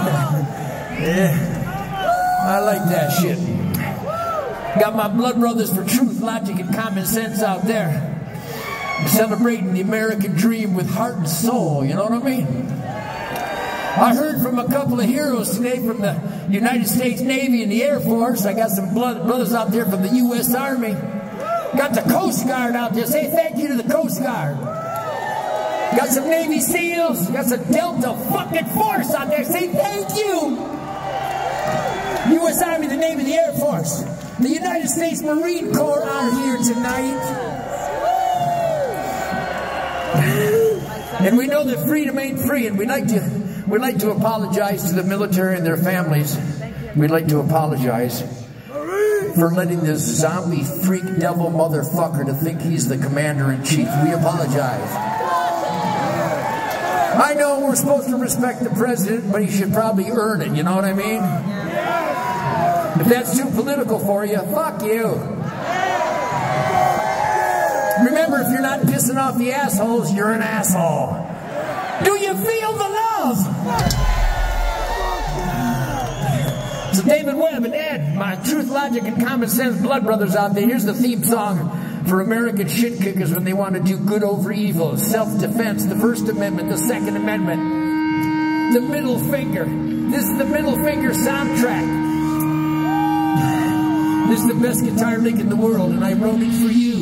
Yeah, I like that shit. Got my blood brothers for truth, logic, and common sense out there. Celebrating the American dream with heart and soul, you know what I mean? I heard from a couple of heroes today from the United States Navy and the Air Force. I got some brothers out there from the U.S. Army. Got the Coast Guard out there. Say thank you to the Coast Guard. Got some Navy SEALs. Got some Delta fucking Force out there. Say thank you. U.S. Army, the Navy, the Air Force. The United States Marine Corps out here tonight. And we know that freedom ain't free, and we'd like to apologize to the military and their families. We'd like to apologize for letting this zombie freak devil motherfucker to think he's the commander-in-chief. We apologize. I know we're supposed to respect the president, but he should probably earn it, you know what I mean? If that's too political for you, fuck you. Remember, if you're not pissing off the assholes, you're an asshole. Do you feel the love? So David Webb and Ed, my truth, logic, and common sense blood brothers out there, here's the theme song for American shit kickers when they want to do good over evil. Self-defense, the First Amendment, the Second Amendment, the middle finger. This is the middle finger soundtrack. This is the best guitar lick in the world, and I wrote it for you.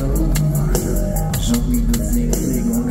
Some people think they gon'